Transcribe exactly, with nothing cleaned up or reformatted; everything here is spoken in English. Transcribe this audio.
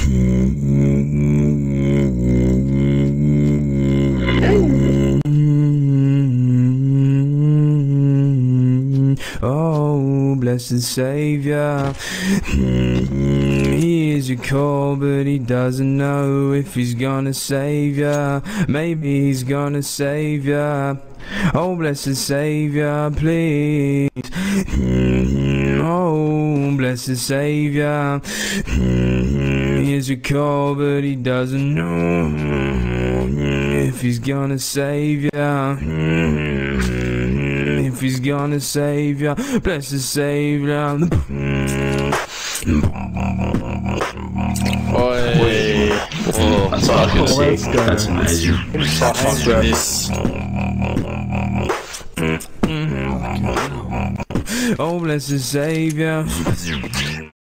Oh, blessed Saviour, he hears your call, but he doesn't know if he's gonna save ya. Maybe he's gonna save ya. Oh, blessed Saviour, please. Oh, blessed Saviour, he hears your call, but he doesn't know if he's gonna save ya. If he's gonna save ya, blessed Saviour. Oi. Oh, that's all I can see. That's amazing. Fuck with this. Oh, blessed Saviour.